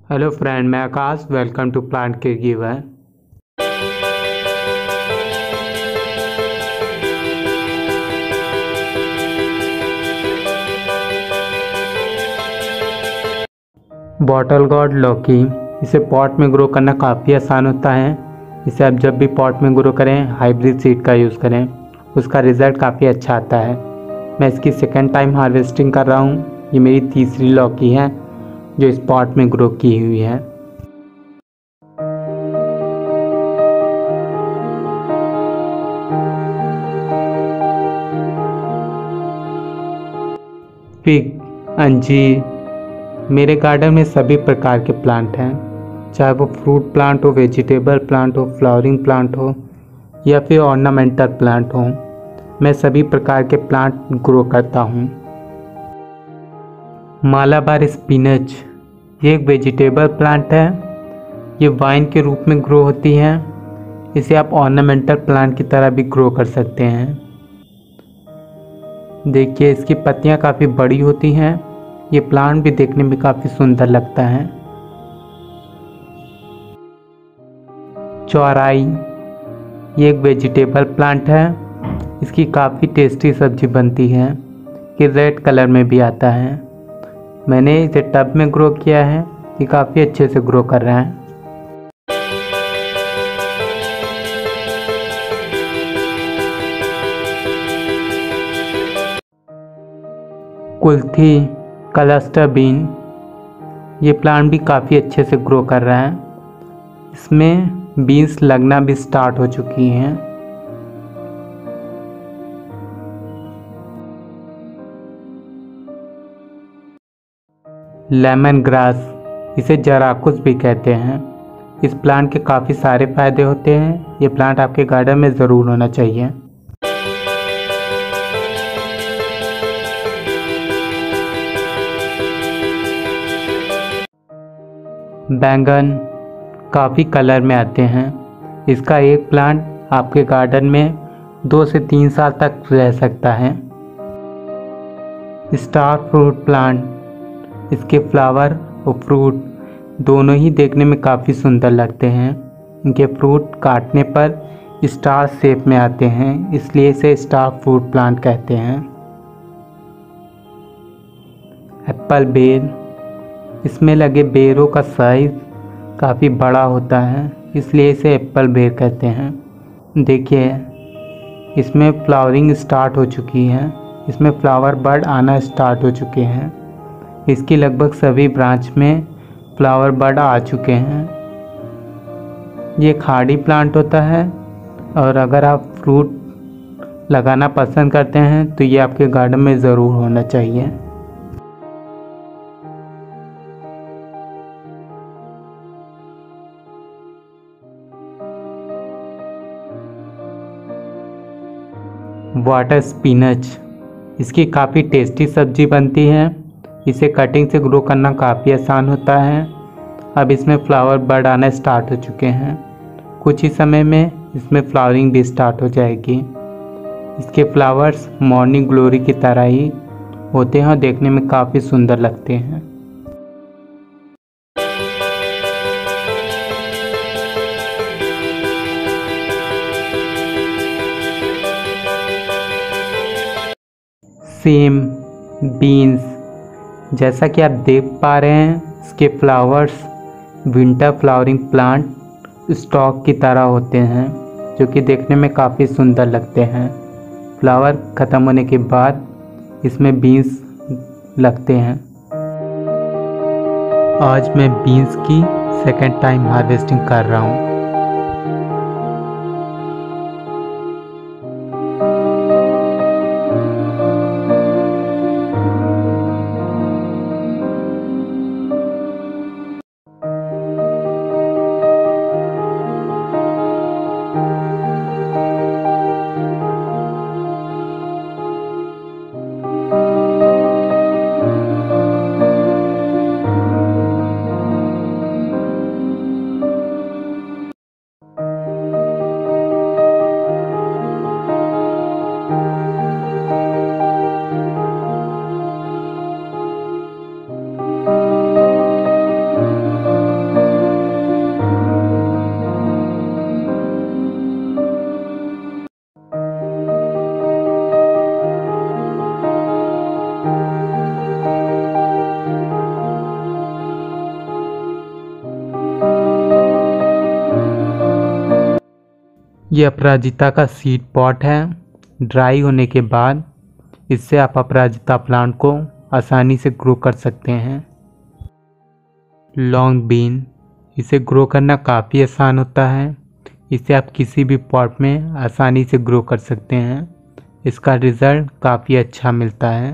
Hello friend, मैं Akash. Welcome to plant के giver. Bottle gourd लौकी, इसे पॉट में ग्रो करना काफ़ी आसान होता है। इसे आप जब भी पॉट में ग्रो करें हाइब्रिड सीड का यूज़ करें, उसका रिज़ल्ट काफ़ी अच्छा आता है। मैं इसकी सेकेंड टाइम हार्वेस्टिंग कर रहा हूँ। ये मेरी तीसरी लौकी है जो इस पॉट में ग्रो की हुई है। फिग, अंजीर, मेरे गार्डन में सभी प्रकार के प्लांट हैं, चाहे वो फ्रूट प्लांट हो, वेजिटेबल प्लांट हो, फ्लावरिंग प्लांट हो या फिर ऑर्नामेंटल प्लांट हो। मैं सभी प्रकार के प्लांट ग्रो करता हूँ। मालाबार स्पिनच, ये एक वेजिटेबल प्लांट है। ये वाइन के रूप में ग्रो होती है। इसे आप ऑर्नामेंटल प्लांट की तरह भी ग्रो कर सकते हैं। देखिए, इसकी पत्तियाँ काफ़ी बड़ी होती हैं। ये प्लांट भी देखने में काफ़ी सुंदर लगता है। चौराई, ये एक वेजिटेबल प्लांट है। इसकी काफ़ी टेस्टी सब्जी बनती है। ये रेड कलर में भी आता है। मैंने इसे टब में ग्रो किया है। ये काफ़ी अच्छे से ग्रो कर रहा है। कुल्थी, क्लस्टर बीन, ये प्लांट भी काफ़ी अच्छे से ग्रो कर रहा है। इसमें बीन्स लगना भी स्टार्ट हो चुकी हैं। लेमन ग्रास, इसे जराकुश भी कहते हैं। इस प्लांट के काफ़ी सारे फायदे होते हैं। ये प्लांट आपके गार्डन में ज़रूर होना चाहिए। बैंगन काफ़ी कलर में आते हैं। इसका एक प्लांट आपके गार्डन में 2 से 3 साल तक रह सकता है। स्टार फ्रूट प्लांट, इसके फ्लावर और फ्रूट दोनों ही देखने में काफ़ी सुंदर लगते हैं। इनके फ्रूट काटने पर स्टार शेप में आते हैं, इसलिए इसे स्टार फ्रूट प्लांट कहते हैं। एप्पल बेर, इसमें लगे बेरों का साइज़ काफ़ी बड़ा होता है, इसलिए इसे एप्पल बेर कहते हैं। देखिए, इसमें फ्लावरिंग स्टार्ट हो चुकी है। इसमें फ्लावर बड आना स्टार्ट हो चुके हैं। इसकी लगभग सभी ब्रांच में फ्लावर बड आ चुके हैं। ये खाड़ी प्लांट होता है और अगर आप फ्रूट लगाना पसंद करते हैं तो ये आपके गार्डन में ज़रूर होना चाहिए। वाटर स्पिनच, इसकी काफ़ी टेस्टी सब्जी बनती है। इसे कटिंग से ग्रो करना काफ़ी आसान होता है। अब इसमें फ्लावर बड आना स्टार्ट हो चुके हैं। कुछ ही समय में इसमें फ्लावरिंग भी स्टार्ट हो जाएगी। इसके फ्लावर्स मॉर्निंग ग्लोरी की तरह ही होते हैं और देखने में काफ़ी सुंदर लगते हैं। सेम, बीन्स, जैसा कि आप देख पा रहे हैं, इसके flowers winter flowering plant stock की तरह होते हैं, जो कि देखने में काफ़ी सुंदर लगते हैं। फ्लावर ख़त्म होने के बाद इसमें बीन्स लगते हैं। आज मैं बीन्स की सेकेंड टाइम हार्वेस्टिंग कर रहा हूँ। ये अपराजिता का सीड पॉट है। ड्राई होने के बाद इससे आप अपराजिता प्लांट को आसानी से ग्रो कर सकते हैं। लॉन्ग बीन, इसे ग्रो करना काफ़ी आसान होता है। इसे आप किसी भी पॉट में आसानी से ग्रो कर सकते हैं। इसका रिज़ल्ट काफ़ी अच्छा मिलता है।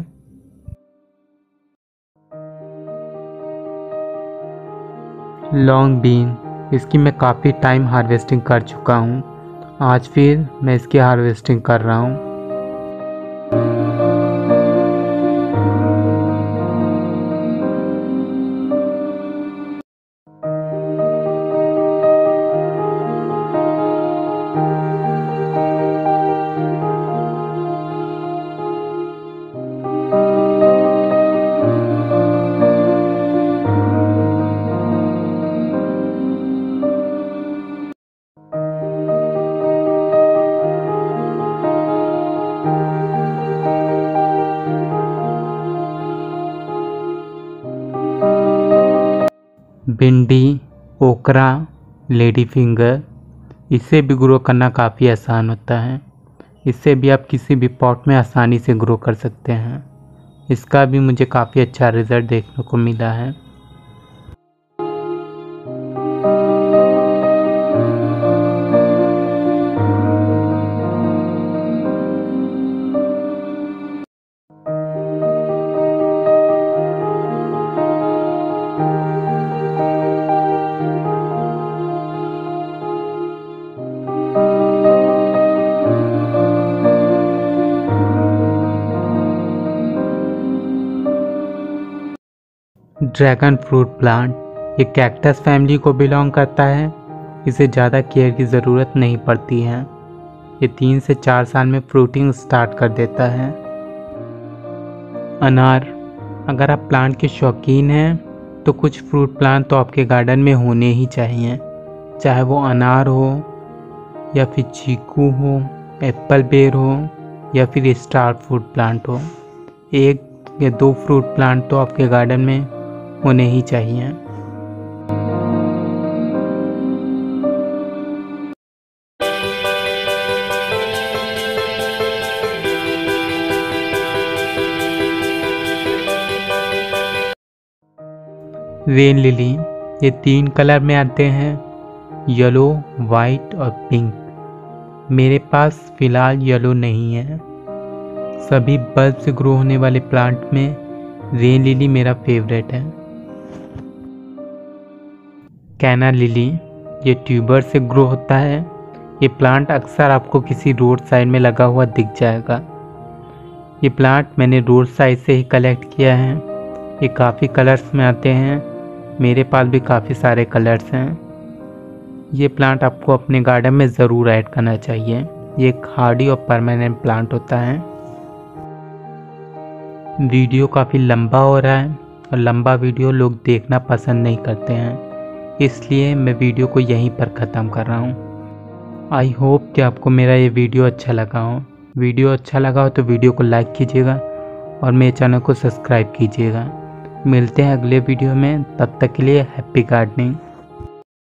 लॉन्ग बीन, इसकी मैं काफ़ी टाइम हार्वेस्टिंग कर चुका हूँ। आज फिर मैं इसकी हार्वेस्टिंग कर रहा हूँ। भिंडी, ओकरा, लेडी फिंगर, इसे भी ग्रो करना काफ़ी आसान होता है। इससे भी आप किसी भी पॉट में आसानी से ग्रो कर सकते हैं। इसका भी मुझे काफ़ी अच्छा रिज़ल्ट देखने को मिला है। ड्रैगन फ्रूट प्लांट, ये कैक्टस फैमिली को बिलोंग करता है। इसे ज़्यादा केयर की ज़रूरत नहीं पड़ती है। ये 3 से 4 साल में फ्रूटिंग स्टार्ट कर देता है। अनार, अगर आप प्लांट के शौकीन हैं तो कुछ फ्रूट प्लांट तो आपके गार्डन में होने ही चाहिए, चाहे वो अनार हो या फिर चीकू हो, एप्पल बेर हो या फिर स्टार फ्रूट प्लांट हो। 1 या 2 फ्रूट प्लांट तो आपके गार्डन में होने ही चाहिए। रेन लिली, ये 3 कलर में आते हैं, येलो, वाइट और पिंक। मेरे पास फ़िलहाल येलो नहीं है। सभी बल्ब से ग्रो होने वाले प्लांट में रेन लिली मेरा फेवरेट है। कैना लिली, ये ट्यूबर से ग्रो होता है। ये प्लांट अक्सर आपको किसी रोड साइड में लगा हुआ दिख जाएगा। ये प्लांट मैंने रोड साइड से ही कलेक्ट किया है। ये काफ़ी कलर्स में आते हैं। मेरे पास भी काफ़ी सारे कलर्स हैं। ये प्लांट आपको अपने गार्डन में ज़रूर ऐड करना चाहिए। ये एक हार्डी और परमानेंट प्लांट होता है। वीडियो काफ़ी लंबा हो रहा है और लंबा वीडियो लोग देखना पसंद नहीं करते हैं, इसलिए मैं वीडियो को यहीं पर ख़त्म कर रहा हूँ। आई होप कि आपको मेरा ये वीडियो अच्छा लगा हो। वीडियो अच्छा लगा हो तो वीडियो को लाइक कीजिएगा और मेरे चैनल को सब्सक्राइब कीजिएगा। मिलते हैं अगले वीडियो में, तब तक के लिए हैप्पी गार्डनिंग।